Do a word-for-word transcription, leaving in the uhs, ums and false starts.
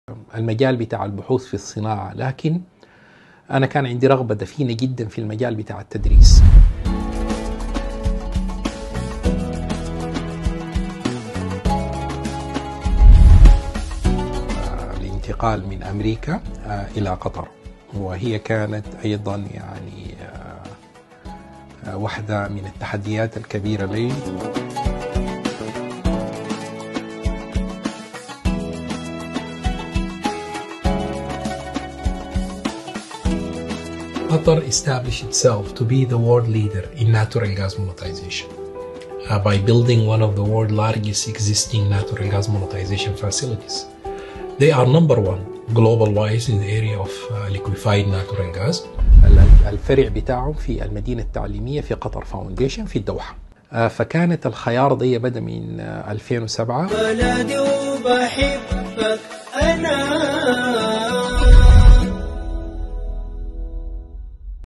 المجال بتاع البحوث في الصناعة، لكن أنا كان عندي رغبة دفينة جدا في المجال بتاع التدريس. الانتقال من أمريكا إلى قطر، وهي كانت أيضا يعني واحدة من التحديات الكبيرة لي. Qatar established itself to be the world leader in natural gas monetization uh, by building one of the world's largest existing natural gas monetization facilities. They are number one global-wise in the area of uh, liquefied natural gas. الفرع بتاعهم في المدينة التعليمية في قطر فاونديشن في الدوحة. فكانت الخيار دي بدأ من ألفين وسبعة. بلدي وبحبك أنا